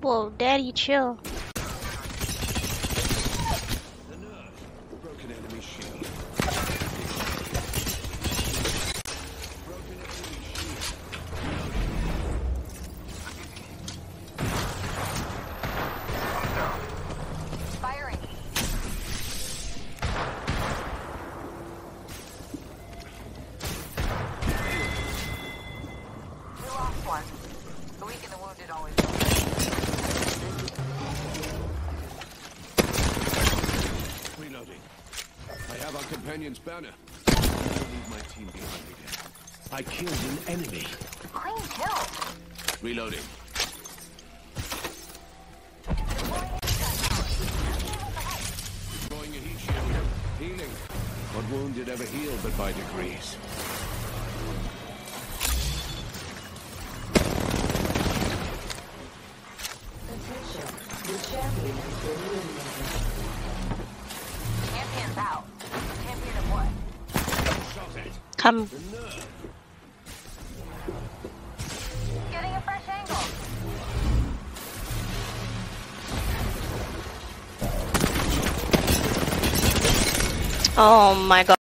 Whoa, daddy, chill. Broken enemy shield. Broken enemy shield. Firing. We lost one. The weak and the wounded always. Reloading. I have our companion's banner. I leave my team behind again. I killed an enemy. Clean kill. Reloading. Deploying a heat shield. Healing. What wound did ever heal but by degrees? Attention, the champion has been eliminated. Champion's out. Champion of what? Shot it. Come. The nerve. Getting a fresh angle. Oh my god.